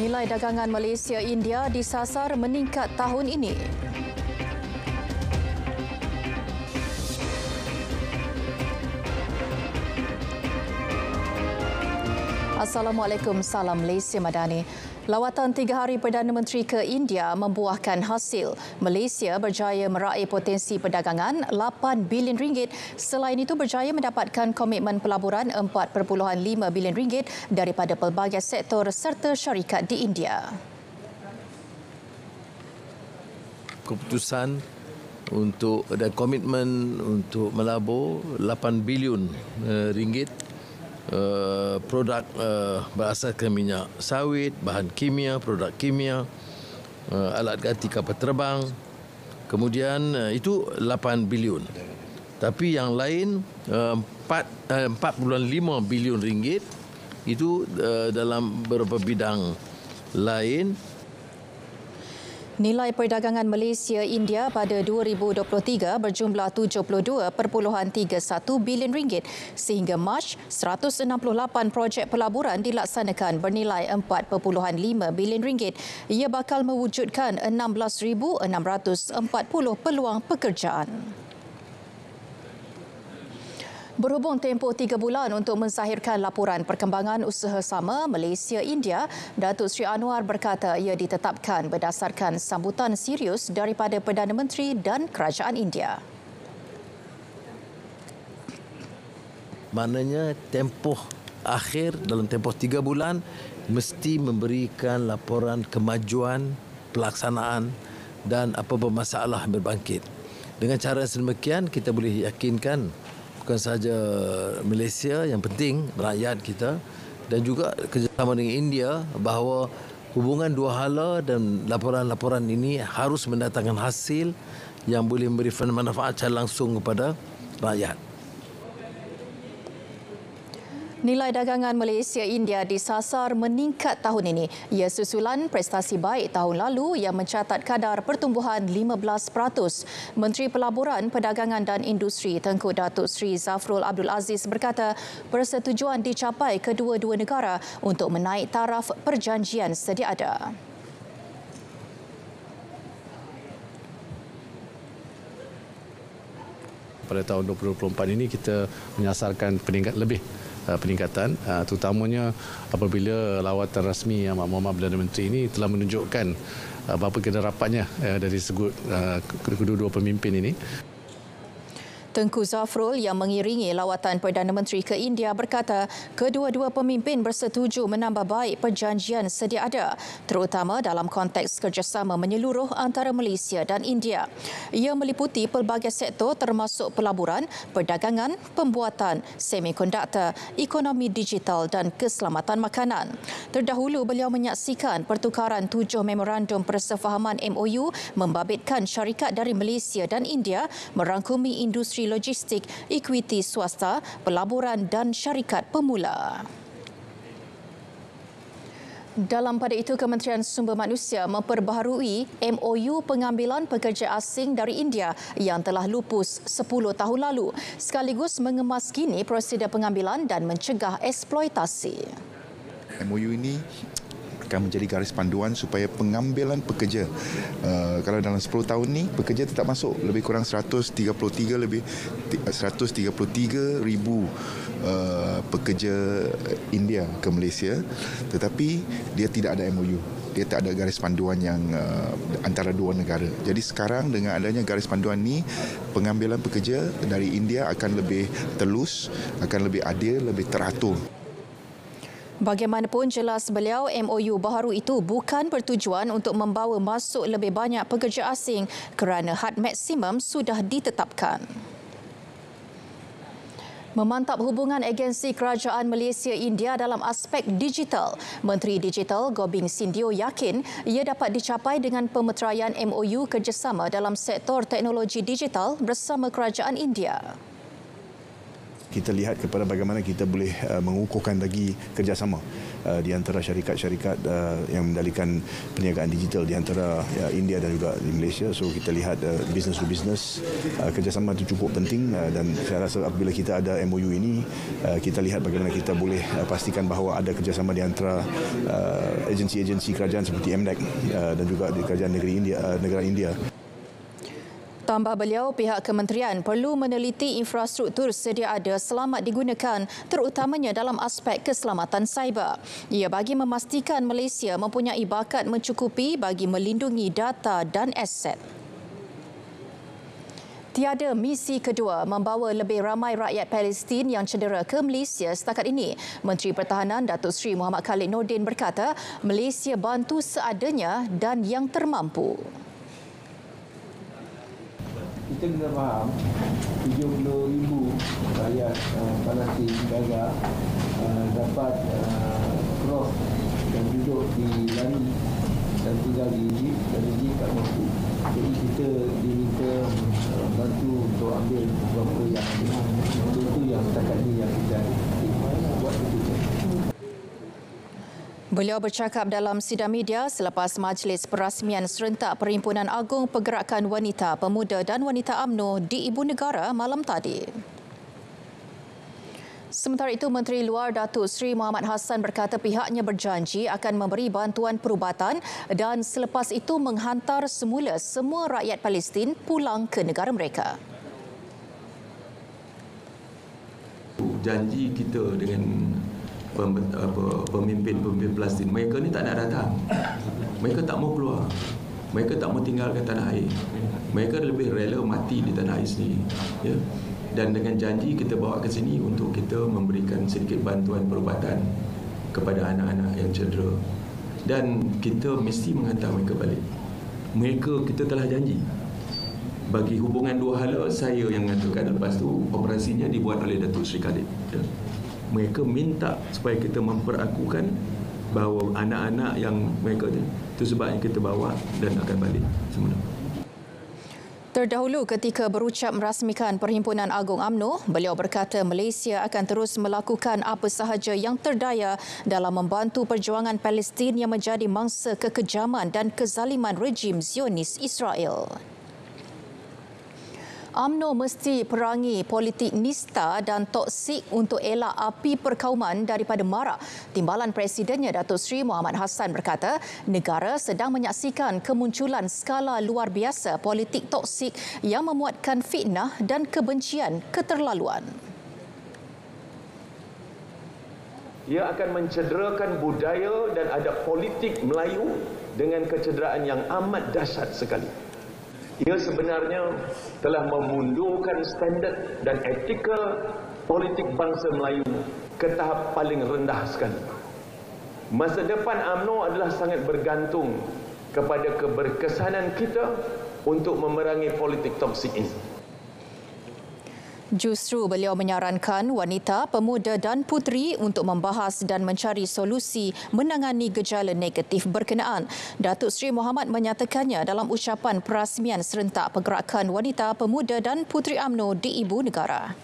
Nilai dagangan Malaysia-India disasar meningkat tahun ini. Assalamualaikum, salam Malaysia Madani. Lawatan 3 hari Perdana Menteri ke India membuahkan hasil. Malaysia berjaya meraih potensi perdagangan 8 bilion ringgit. Selain itu berjaya mendapatkan komitmen pelaburan 4.5 bilion ringgit daripada pelbagai sektor serta syarikat di India. Keputusan untuk dan komitmen untuk melabur 8 bilion ringgit produk berasaskan minyak sawit, bahan kimia, produk kimia, alat ganti kapal terbang. Kemudian itu 8 bilion. Tapi yang lain 4.5 bilion ringgit itu dalam beberapa bidang lain. Nilai perdagangan Malaysia-India pada 2023 berjumlah 72.31 bilion ringgit. Sehingga Mac, 168 projek pelaburan dilaksanakan bernilai 4.5 bilion ringgit. Ia bakal mewujudkan 16,640 peluang pekerjaan. Berhubung tempoh 3 bulan untuk mensahirkan laporan perkembangan usaha sama Malaysia-India, Datuk Seri Anwar berkata ia ditetapkan berdasarkan sambutan serius daripada Perdana Menteri dan Kerajaan India. Maknanya tempoh akhir dalam tempoh 3 bulan mesti memberikan laporan kemajuan, pelaksanaan dan apa-apa masalah yang berbangkit. Dengan cara sedemikian kita boleh yakinkan bukan sahaja Malaysia, yang penting rakyat kita dan juga kerjasama dengan India bahawa hubungan dua hala dan laporan-laporan ini harus mendatangkan hasil yang boleh memberi manfaat secara langsung kepada rakyat. Nilai dagangan Malaysia-India disasar meningkat tahun ini. Ia susulan prestasi baik tahun lalu yang mencatat kadar pertumbuhan 15%. Menteri Pelaburan, Perdagangan dan Industri Tengku Datuk Seri Zafrul Abdul Aziz berkata persetujuan dicapai kedua-dua negara untuk menaik taraf perjanjian sedia ada. Pada tahun 2024 ini kita menyasarkan peningkatan terutamanya apabila lawatan rasmi Yang Amat Perdana Menteri ini telah menunjukkan berapa kadar rapatnya dari segi kedua-dua pemimpin ini. Tengku Zafrul yang mengiringi lawatan Perdana Menteri ke India berkata kedua-dua pemimpin bersetuju menambah baik perjanjian sedia ada, terutama dalam konteks kerjasama menyeluruh antara Malaysia dan India. Ia meliputi pelbagai sektor termasuk pelaburan, perdagangan, pembuatan, semikonduktor, ekonomi digital dan keselamatan makanan. Terdahulu beliau menyaksikan pertukaran 7 memorandum persefahaman MOU membabitkan syarikat dari Malaysia dan India merangkumi industri logistik, ekuiti swasta, pelaburan dan syarikat pemula. Dalam pada itu, Kementerian Sumber Manusia memperbaharui MOU pengambilan pekerja asing dari India yang telah lupus 10 tahun lalu, sekaligus mengemas kini prosedur pengambilan dan mencegah eksploitasi. MOU ini akan menjadi garis panduan supaya pengambilan pekerja, kalau dalam 10 tahun ni pekerja tetap masuk lebih kurang 133 ribu pekerja India ke Malaysia, tetapi dia tidak ada MOU. Dia tak ada garis panduan yang antara dua negara. Jadi sekarang dengan adanya garis panduan ni, pengambilan pekerja dari India akan lebih telus, akan lebih adil, lebih teratur. Bagaimanapun jelas beliau, MOU baharu itu bukan bertujuan untuk membawa masuk lebih banyak pekerja asing kerana had maksimum sudah ditetapkan. Memantap hubungan agensi kerajaan Malaysia-India dalam aspek digital. Menteri Digital Gobing Sindio yakin ia dapat dicapai dengan pemeteraian MOU kerjasama dalam sektor teknologi digital bersama kerajaan India. kita lihat kepada bagaimana kita boleh mengukuhkan lagi kerjasama di antara syarikat-syarikat yang mendalikan perniagaan digital di antara India dan juga di Malaysia. So kita lihat business to business, kerjasama itu cukup penting dan saya rasa apabila kita ada MOU ini, kita lihat bagaimana kita boleh pastikan bahawa ada kerjasama di antara agensi-agensi kerajaan seperti MNEC dan juga di kerajaan negara India. Tambah beliau, pihak kementerian perlu meneliti infrastruktur sedia ada selamat digunakan, terutamanya dalam aspek keselamatan cyber. Ia bagi memastikan Malaysia mempunyai bakat mencukupi bagi melindungi data dan aset. Tiada misi kedua membawa lebih ramai rakyat Palestin yang cedera ke Malaysia setakat ini. Menteri Pertahanan Datuk Seri Muhammad Khalid Nordin berkata, Malaysia bantu seadanya dan yang termampu. Kita kena faham 70,000 rakyat Palestin Gaza dapat cross dan duduk di Lani dan tinggal di Egypt dan Egypt tak mampu. Jadi kita diminta bantu untuk ambil beberapa yang itu yang setakat ini yang kita buat itu. Beliau bercakap dalam sidang media selepas majlis perasmian serentak Perhimpunan Agung Pergerakan Wanita, Pemuda dan Wanita UMNO di Ibu Negara malam tadi. Sementara itu, Menteri Luar Datuk Seri Muhammad Hassan berkata pihaknya berjanji akan memberi bantuan perubatan dan selepas itu menghantar semula semua rakyat Palestin pulang ke negara mereka. Janji kita dengan pemimpin-pemimpin Palestin, mereka ni tak nak datang. Mereka tak mau keluar. Mereka tak mau tinggalkan tanah air. Mereka lebih rela mati di tanah air sendiri. Ya? Dan dengan janji kita bawa ke sini untuk kita memberikan sedikit bantuan perubatan kepada anak-anak yang cedera. Dan kita mesti menghantar mereka balik. Kita telah janji. Bagi hubungan dua hala, saya yang mengatakan, lepas tu operasinya dibuat oleh Datuk Seri Khalid. Ya? Mereka minta supaya kita memperakukan bahawa anak-anak yang mereka itu sebabnya kita bawa dan akan balik semula. Terdahulu ketika berucap merasmikan Perhimpunan Agung UMNO, beliau berkata Malaysia akan terus melakukan apa sahaja yang terdaya dalam membantu perjuangan Palestin yang menjadi mangsa kekejaman dan kezaliman rejim Zionis Israel. UMNO mesti perangi politik nista dan toksik untuk elak api perkauman daripada marak. Timbalan Presidennya Datuk Seri Muhammad Hassan berkata, negara sedang menyaksikan kemunculan skala luar biasa politik toksik yang memuatkan fitnah dan kebencian keterlaluan. Ia akan mencederakan budaya dan adab politik Melayu dengan kecederaan yang amat dahsyat sekali. Ia sebenarnya telah memundurkan standard dan etika politik bangsa Melayu ke tahap paling rendah sekali. Masa depan UMNO adalah sangat bergantung kepada keberkesanan kita untuk memerangi politik toksik ini. Justru beliau menyarankan wanita, pemuda dan puteri untuk membahas dan mencari solusi menangani gejala negatif berkenaan. Datuk Seri Muhammad menyatakannya dalam ucapan perasmian serentak Pergerakan Wanita, Pemuda dan Puteri UMNO di Ibu Negara.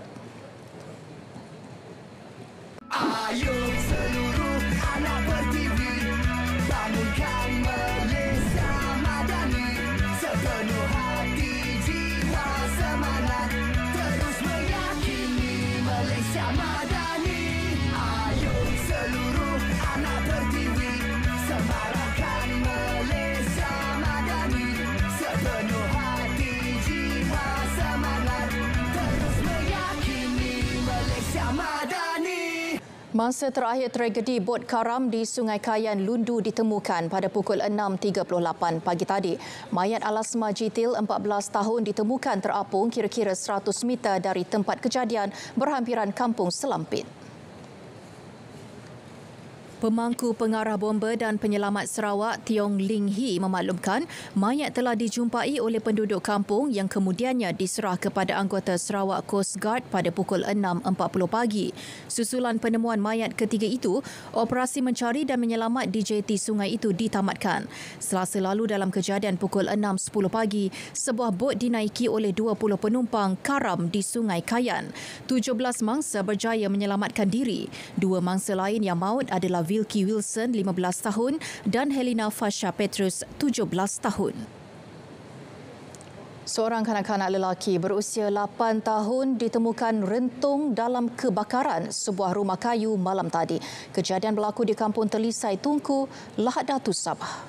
Ayo seluruh anak per-TV, bangunkan Malaysia Madani, sepenuh hati, jiwa, semangat, terus meyakini Malaysia Madani. Ayo seluruh anak per-TV, semarakkan Malaysia Madani, sepenuh hati, jiwa, semangat, terus meyakini Malaysia Madani. Masa terakhir tragedi bot karam di Sungai Kayan Lundu ditemukan pada pukul 6.38 pagi tadi. Mayat Alasma Jitil, 14 tahun, ditemukan terapung kira-kira 100 meter dari tempat kejadian berhampiran Kampung Selampit. Pemangku pengarah bomba dan penyelamat Sarawak Tiong Ling Hee memaklumkan mayat telah dijumpai oleh penduduk kampung yang kemudiannya diserah kepada anggota Sarawak Coast Guard pada pukul 6.40 pagi. Susulan penemuan mayat ketiga itu, operasi mencari dan menyelamat di jeti sungai itu ditamatkan. Selasa lalu dalam kejadian pukul 6.10 pagi, sebuah bot dinaiki oleh 20 penumpang karam di Sungai Kayan. 17 mangsa berjaya menyelamatkan diri. Dua mangsa lain yang maut adalah Vilky Wilson, 15 tahun dan Helena Fasha Petrus, 17 tahun. Seorang kanak-kanak lelaki berusia 8 tahun ditemukan rentung dalam kebakaran sebuah rumah kayu malam tadi. Kejadian berlaku di Kampung Telisai, Tunku, Lahad Datu, Sabah.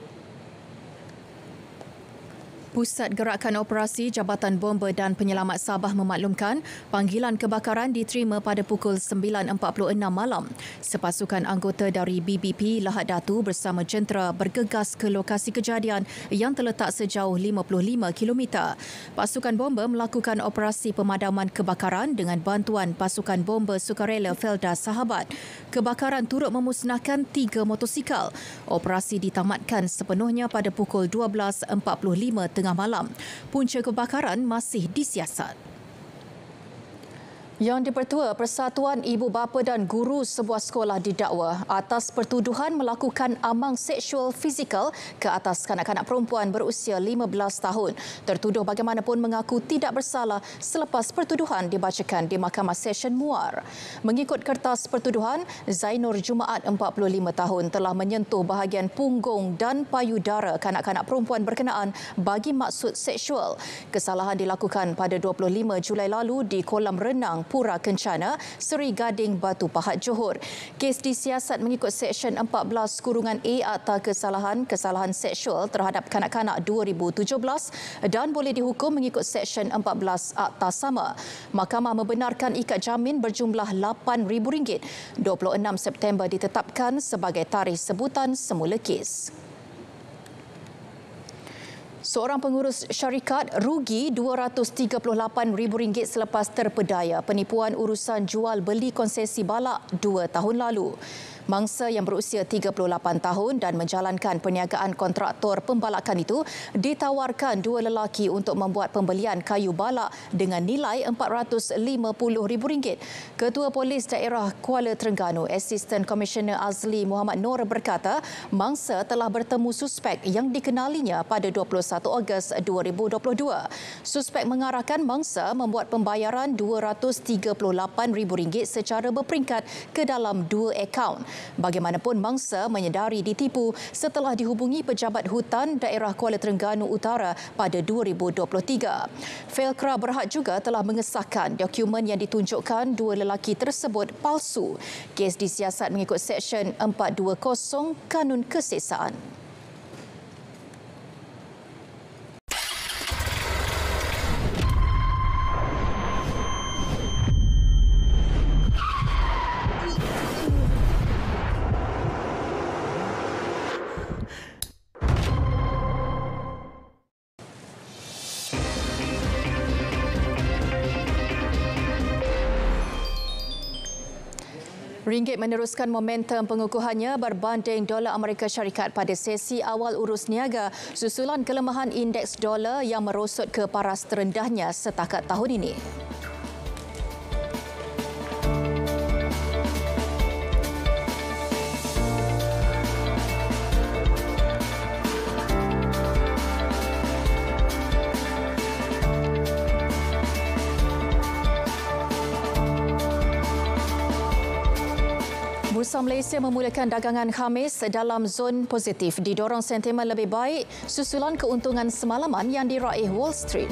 Pusat Gerakan Operasi Jabatan Bomba dan Penyelamat Sabah memaklumkan panggilan kebakaran diterima pada pukul 9.46 malam. Sepasukan anggota dari BBP Lahad Datu bersama jentera bergegas ke lokasi kejadian yang terletak sejauh 55 km. Pasukan bomba melakukan operasi pemadaman kebakaran dengan bantuan pasukan bomba sukarela Felda Sahabat. Kebakaran turut memusnahkan 3 motosikal. Operasi ditamatkan sepenuhnya pada pukul 12.45 tengah malam. Punca kebakaran masih disiasat. Yang Dipertua Persatuan Ibu Bapa dan Guru sebuah sekolah didakwa atas pertuduhan melakukan amang seksual fizikal ke atas kanak-kanak perempuan berusia 15 tahun. Tertuduh bagaimanapun mengaku tidak bersalah selepas pertuduhan dibacakan di Mahkamah Session Muar. Mengikut kertas pertuduhan, Zainur Jumaat 45 tahun telah menyentuh bahagian punggung dan payudara kanak-kanak perempuan berkenaan bagi maksud seksual. Kesalahan dilakukan pada 25 Julai lalu di kolam renang Pura Kencana, Seri Gading, Batu Pahat, Johor. Kes disiasat mengikut Seksyen 14-A Akta Kesalahan Seksual terhadap Kanak-kanak 2017 dan boleh dihukum mengikut Seksyen 14 Akta sama. Mahkamah membenarkan ikat jamin berjumlah RM8,000. 26 September ditetapkan sebagai tarikh sebutan semula kes. Seorang pengurus syarikat rugi RM238,000 selepas terpedaya penipuan urusan jual beli konsesi balak 2 tahun lalu. Mangsa yang berusia 38 tahun dan menjalankan perniagaan kontraktor pembalakan itu ditawarkan dua lelaki untuk membuat pembelian kayu balak dengan nilai RM450,000. Ketua Polis Daerah Kuala Terengganu, Assistant Commissioner Azli Muhammad Noor berkata, mangsa telah bertemu suspek yang dikenalinya pada 21 Ogos 2022. Suspek mengarahkan mangsa membuat pembayaran RM238,000 secara berperingkat ke dalam 2 akaun. Bagaimanapun mangsa menyedari ditipu setelah dihubungi pejabat hutan daerah Kuala Terengganu Utara pada 2023. Felkra Berhad juga telah mengesahkan dokumen yang ditunjukkan dua lelaki tersebut palsu. Kes disiasat mengikut Seksyen 420 Kanun Keseksaan. Ringgit meneruskan momentum pengukuhannya berbanding dolar Amerika Syarikat pada sesi awal urus niaga susulan kelemahan indeks dolar yang merosot ke paras terendahnya setakat tahun ini. Bursa Malaysia memulakan dagangan Khamis dalam zon positif didorong sentimen lebih baik susulan keuntungan semalaman yang diraih Wall Street.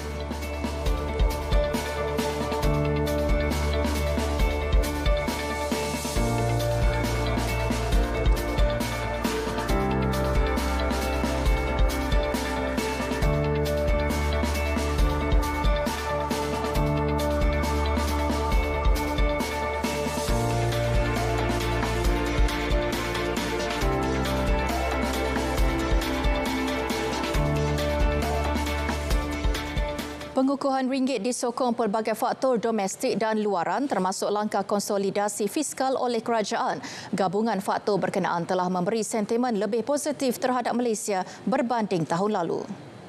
Pengukuhan ringgit disokong pelbagai faktor domestik dan luaran termasuk langkah konsolidasi fiskal oleh kerajaan. Gabungan faktor berkenaan telah memberi sentimen lebih positif terhadap Malaysia berbanding tahun lalu.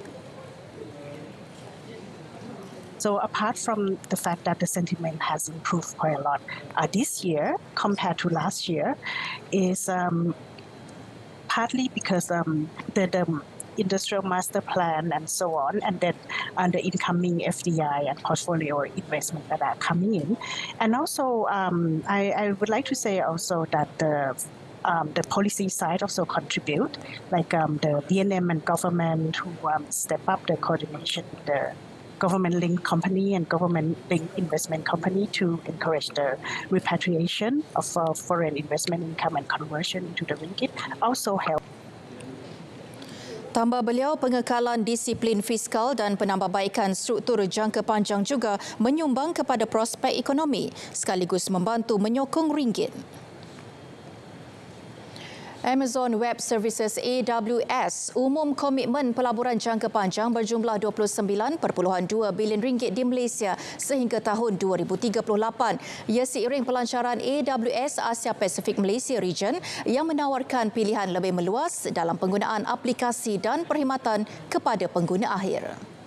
So apart from the fact that the sentiment has improved quite a lot this year compared to last year is partly because the industrial master plan and so on, and then the incoming FDI and portfolio investment that are coming in. And also, I would like to say also that the policy side also contribute, like the BNM and government who step up the coordination with the government-linked company and government-linked investment company to encourage the repatriation of foreign investment income and conversion into the ringgit also help. Tambah beliau, pengekalan disiplin fiskal dan penambahbaikan struktur jangka panjang juga menyumbang kepada prospek ekonomi sekaligus membantu menyokong ringgit. Amazon Web Services AWS umum komitmen pelaburan jangka panjang berjumlah 29.2 bilion ringgit di Malaysia sehingga tahun 2038. Ia seiring pelancaran AWS Asia Pacific Malaysia Region yang menawarkan pilihan lebih meluas dalam penggunaan aplikasi dan perkhidmatan kepada pengguna akhir.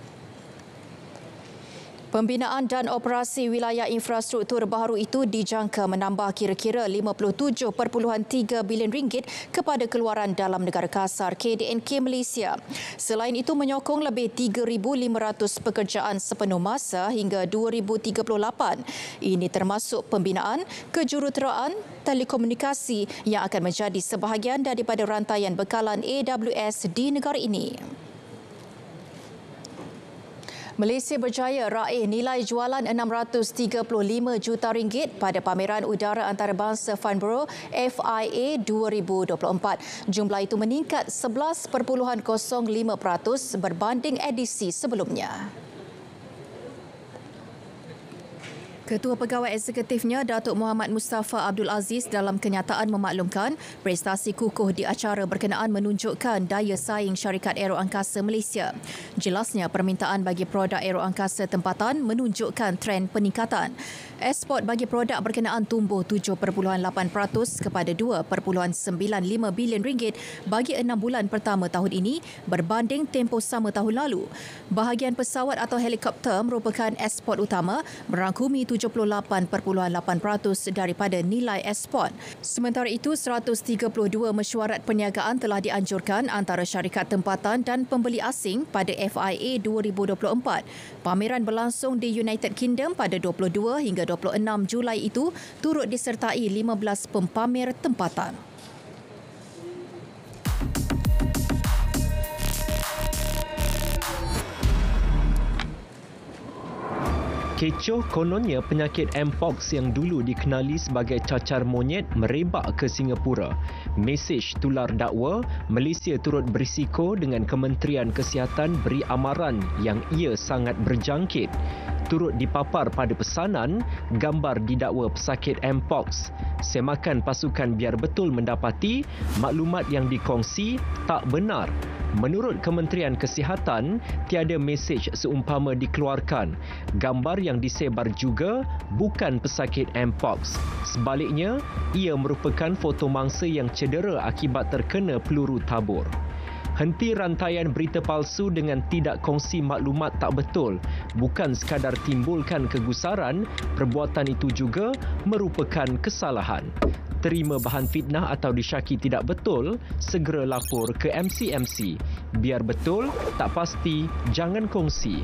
Pembinaan dan operasi wilayah infrastruktur baharu itu dijangka menambah kira-kira 57.3 bilion ringgit kepada keluaran dalam negara kasar KDNK Malaysia. Selain itu menyokong lebih 3,500 pekerjaan sepenuh masa hingga 2038. Ini termasuk pembinaan, kejuruteraan, telekomunikasi yang akan menjadi sebahagian daripada rantaian bekalan AWS di negara ini. Malaysia berjaya raih nilai jualan 635 juta ringgit pada pameran udara antarabangsa Farnborough FIA 2024. Jumlah itu meningkat 11.05% berbanding edisi sebelumnya. Ketua Pegawai Eksekutifnya Datuk Muhammad Mustafa Abdul Aziz dalam kenyataan memaklumkan prestasi kukuh di acara berkenaan menunjukkan daya saing syarikat aeroangkasa Malaysia. Jelasnya permintaan bagi produk aeroangkasa tempatan menunjukkan tren peningkatan. Ekspor bagi produk berkenaan tumbuh 7.8% kepada 2.95 bilion ringgit bagi 6 bulan pertama tahun ini berbanding tempoh sama tahun lalu. Bahagian pesawat atau helikopter merupakan ekspor utama merangkumi 78.8% daripada nilai ekspor. Sementara itu, 132 mesyuarat perniagaan telah dianjurkan antara syarikat tempatan dan pembeli asing pada FIA 2024. Pameran berlangsung di United Kingdom pada 22 hingga 26 Julai itu turut disertai 15 pempamer tempatan. Kecoh kononnya penyakit Mpox yang dulu dikenali sebagai cacar monyet merebak ke Singapura. Mesej tular dakwa, Malaysia turut berisiko dengan Kementerian Kesihatan beri amaran yang ia sangat berjangkit. Turut dipapar pada pesanan gambar didakwa pesakit Mpox. Semakan pasukan biar betul mendapati maklumat yang dikongsi tak benar. Menurut Kementerian Kesihatan, tiada mesej seumpama dikeluarkan. Gambar yang disebar juga bukan pesakit Mpox. Sebaliknya, ia merupakan foto mangsa yang cedera akibat terkena peluru tabur. Henti rantaian berita palsu dengan tidak kongsi maklumat tak betul. Bukan sekadar timbulkan kegusaran, perbuatan itu juga merupakan kesalahan. Terima bahan fitnah atau disyaki tidak betul, segera lapor ke MCMC. Biar betul, tak pasti, jangan kongsi.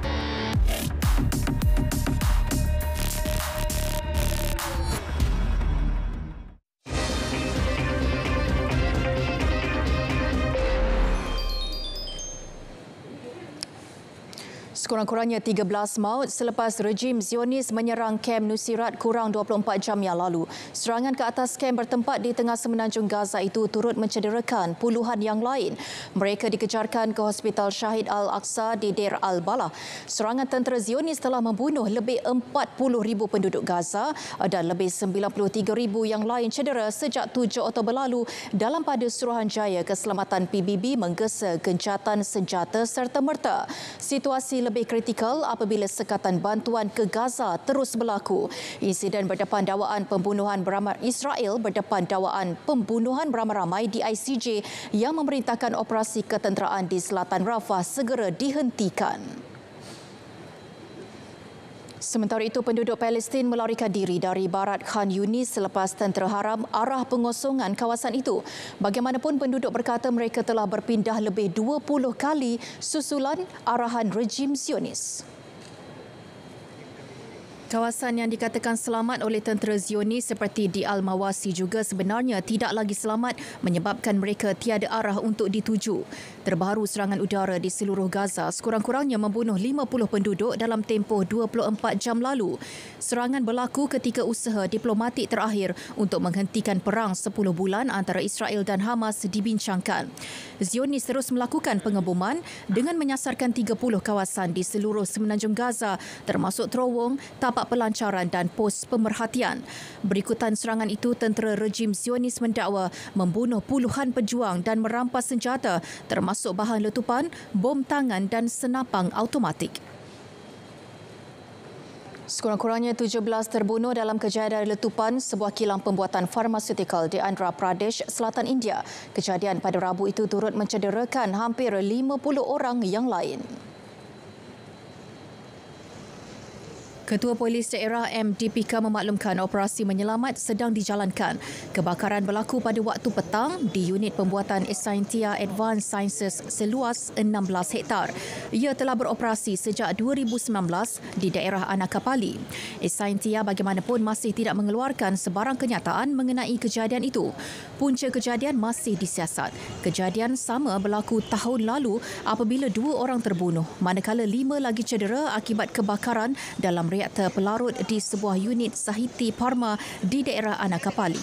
Sekurang-kurangnya 13 maut selepas rejim Zionis menyerang kem Nusairat kurang 24 jam yang lalu. Serangan ke atas kem bertempat di tengah semenanjung Gaza itu turut mencederakan puluhan yang lain. Mereka dikejarkan ke Hospital Syahid Al-Aqsa di Deir al-Balah. Serangan tentera Zionis telah membunuh lebih 40,000 penduduk Gaza dan lebih 93,000 yang lain cedera sejak 7 Oktober lalu dalam pada Suruhanjaya Keselamatan PBB menggesa gencatan senjata serta merta. Situasi lebih kritikal apabila sekatan bantuan ke Gaza terus berlaku. Insiden berdepan dakwaan pembunuhan Israel berdepan dakwaan pembunuhan beramai-ramai di ICJ yang memerintahkan operasi ketenteraan di selatan Rafah segera dihentikan. Sementara itu, penduduk Palestin melarikan diri dari barat Khan Yunis selepas tentera haram arah pengosongan kawasan itu. Bagaimanapun, penduduk berkata mereka telah berpindah lebih 20 kali susulan arahan rejim Zionis. Kawasan yang dikatakan selamat oleh tentera Zionis seperti di Al-Mawasi juga sebenarnya tidak lagi selamat menyebabkan mereka tiada arah untuk dituju. Terbaru serangan udara di seluruh Gaza sekurang-kurangnya membunuh 50 penduduk dalam tempoh 24 jam lalu. Serangan berlaku ketika usaha diplomatik terakhir untuk menghentikan perang 10 bulan antara Israel dan Hamas dibincangkan. Zionis terus melakukan pengeboman dengan menyasarkan 30 kawasan di seluruh semenanjung Gaza termasuk terowong, tapak pelancaran dan pos pemerhatian. Berikutan serangan itu, tentera rejim Zionis mendakwa membunuh puluhan pejuang dan merampas senjata termasuk bahan letupan, bom tangan dan senapang automatik. Sekurang-kurangnya 17 terbunuh dalam kejadian letupan sebuah kilang pembuatan farmasetikal di Andhra Pradesh, Selatan India. Kejadian pada Rabu itu turut mencederakan hampir 50 orang yang lain. Ketua Polis Daerah MDPK memaklumkan operasi menyelamat sedang dijalankan. Kebakaran berlaku pada waktu petang di unit pembuatan Escientia Advanced Sciences seluas 16 hektar. Ia telah beroperasi sejak 2019 di daerah Anakapali. Escientia bagaimanapun masih tidak mengeluarkan sebarang kenyataan mengenai kejadian itu. Punca kejadian masih disiasat. Kejadian sama berlaku tahun lalu apabila 2 orang terbunuh, manakala 5 lagi cedera akibat kebakaran dalam reaktor pelarut di sebuah unit Sahiti Pharma di daerah Anakapali.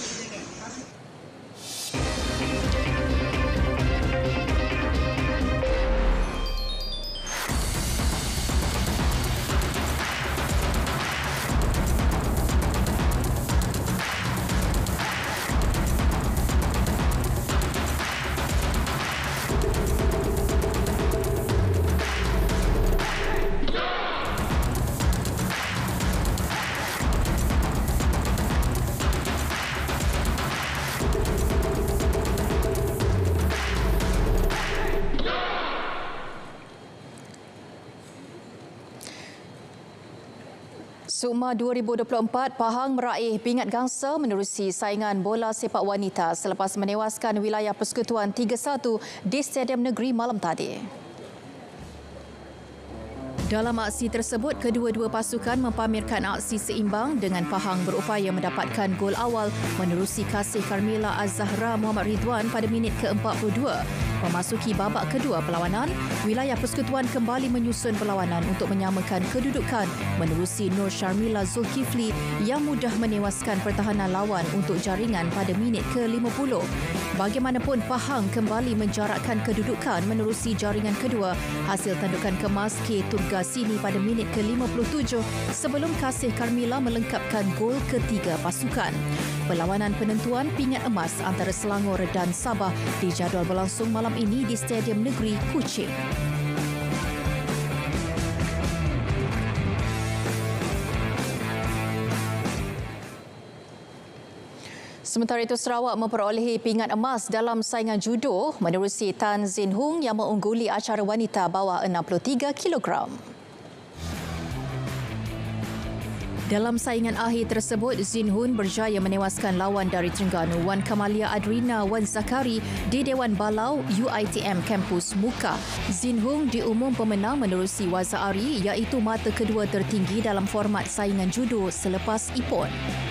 Sukma 2024, Pahang meraih pingat gangsa menerusi saingan bola sepak wanita selepas menewaskan wilayah Persekutuan 3-1 di Stadium Negeri malam tadi. Dalam aksi tersebut, kedua-dua pasukan mempamerkan aksi seimbang dengan Pahang berupaya mendapatkan gol awal menerusi kasih Carmela Az-Zahra Muhammad Ridwan pada minit ke-42. Memasuki babak kedua perlawanan, wilayah Persekutuan kembali menyusun perlawanan untuk menyamakan kedudukan menerusi Nur Sharmila Zulkifli yang mudah menewaskan pertahanan lawan untuk jaringan pada minit ke-50. Bagaimanapun, Pahang kembali menjarakkan kedudukan menerusi jaringan kedua hasil tandukan kemas K. Turgasini pada minit ke-57 sebelum kasih Carmela melengkapkan gol ketiga pasukan. Perlawanan penentuan pingat emas antara Selangor dan Sabah dijadual berlangsung malam ini di Stadium Negeri Kuching. Sementara itu, Sarawak memperolehi pingat emas dalam saingan judo menerusi Tan Zin Hung yang mengungguli acara wanita bawah 63 kg. Dalam saingan akhir tersebut, Zin Hun berjaya menewaskan lawan dari Terengganu, Wan Kamalia Adrina Wan Zakari di Dewan Balau UiTM Kampus Muka. Zin Hun diumum pemenang menerusi Waza Ari iaitu mata kedua tertinggi dalam format saingan judo selepas Ippon.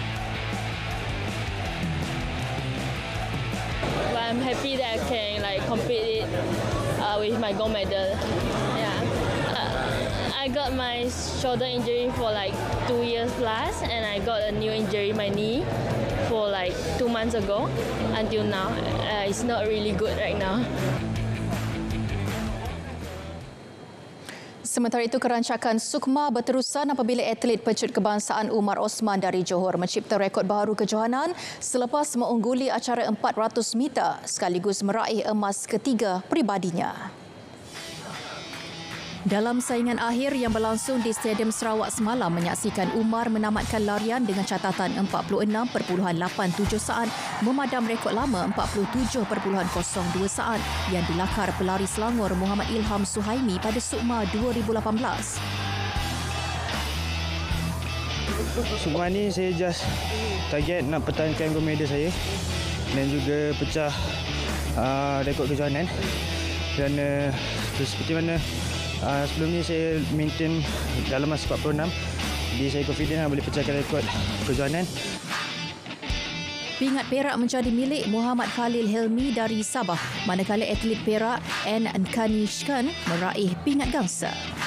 I'm happy that I can compete it with my gold medal. Yeah. I got my shoulder injury for 2 years plus, and I got a new injury, my knee, for 2 months ago. Until now, it's not really good right now. Sementara itu, kerancakan Sukma berterusan apabila atlet pecut kebangsaan Umar Osman dari Johor mencipta rekod baru kejohanan selepas mengungguli acara 400 meter sekaligus meraih emas ketiga peribadinya. Dalam saingan akhir yang berlangsung di Stadium Sarawak semalam menyaksikan Umar menamatkan larian dengan catatan 46.87 saat memadam rekod lama 47.02 saat yang dilakar pelari Selangor Muhammad Ilham Suhaimi pada Sukma 2018. Sukma ni saya just target nak pertahankan gold medal saya dan juga pecah rekod kejohanan. Dan seperti mana sebelum ni saya maintain dalam masa 46, jadi saya confident boleh pecahkan rekod kejohanan. Pingat perak menjadi milik Muhammad Khalil Helmi dari Sabah, manakala atlet perak N. Kanishkan meraih pingat gangsa.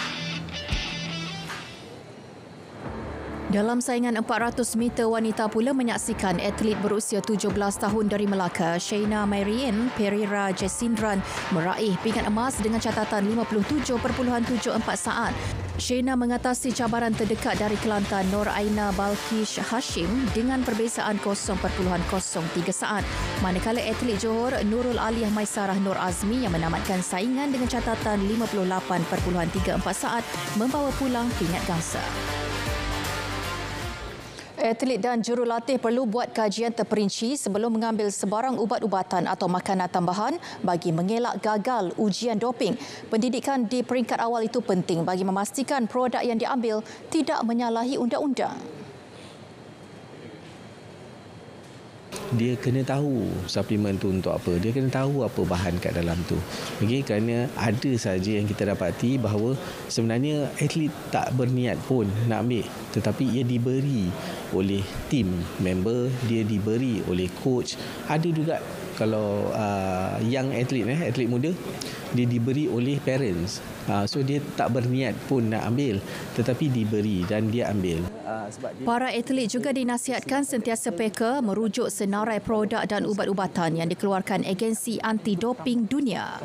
Dalam saingan 400 meter wanita pula menyaksikan atlet berusia 17 tahun dari Melaka, Shaina Marian Pereira Jesindran meraih pingat emas dengan catatan 57.74 saat. Shaina mengatasi cabaran terdekat dari Kelantan Nur Aina Balkish Hashim dengan perbezaan 0.03 saat. Manakala atlet Johor Nurul Aliyah Maisarah Nur Azmi yang menamatkan saingan dengan catatan 58.34 saat membawa pulang pingat gangsa. Atlet dan jurulatih perlu buat kajian terperinci sebelum mengambil sebarang ubat-ubatan atau makanan tambahan bagi mengelak gagal ujian doping. Pendidikan di peringkat awal itu penting bagi memastikan produk yang diambil tidak menyalahi undang-undang. Dia kena tahu suplemen tu untuk apa. Dia kena tahu apa bahan kat dalam tu. Okey, kerana ada saja yang kita dapati bahawa sebenarnya atlet tak berniat pun nak ambil, tetapi ia diberi oleh team member, dia diberi oleh coach. Ada juga kalau young atlet muda, dia diberi oleh parents. So dia tak berniat pun nak ambil, tetapi diberi dan dia ambil. Para atlet juga dinasihatkan sentiasa peka merujuk senarai produk dan ubat-ubatan yang dikeluarkan agensi anti-doping dunia.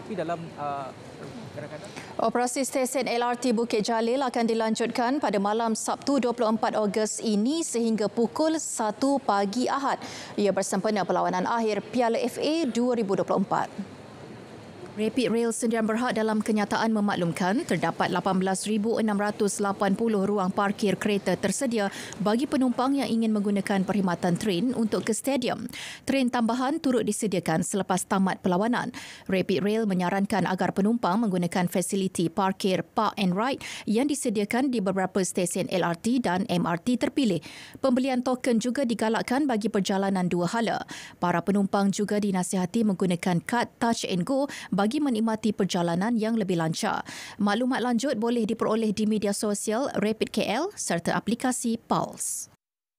Operasi stesen LRT Bukit Jalil akan dilanjutkan pada malam Sabtu 24 Ogos ini sehingga pukul 1 pagi Ahad. Ia bersempena perlawanan akhir Piala FA 2024. Rapid Rail Sdn Bhd dalam kenyataan memaklumkan terdapat 18,680 ruang parkir kereta tersedia bagi penumpang yang ingin menggunakan perkhidmatan train untuk ke stadium. Train tambahan turut disediakan selepas tamat perlawanan. Rapid Rail menyarankan agar penumpang menggunakan fasiliti parkir Park and Ride yang disediakan di beberapa stesen LRT dan MRT terpilih. Pembelian token juga digalakkan bagi perjalanan dua hala. Para penumpang juga dinasihati menggunakan kad Touch and Go bagi menikmati perjalanan yang lebih lancar. Maklumat lanjut boleh diperoleh di media sosial Rapid KL serta aplikasi Pulse.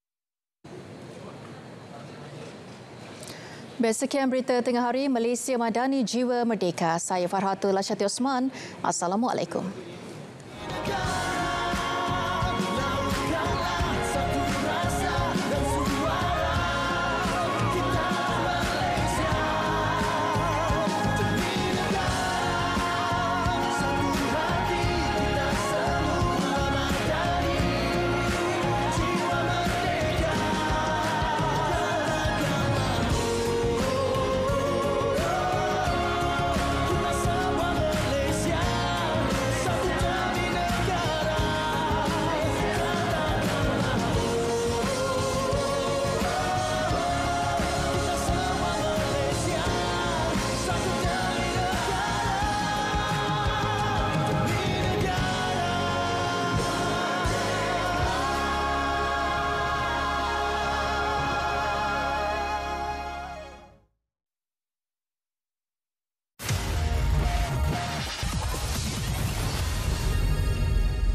Sekian berita tengah hari Malaysia Madani Jiwa Merdeka. Saya Farhatul Lasyati Osman. Assalamualaikum.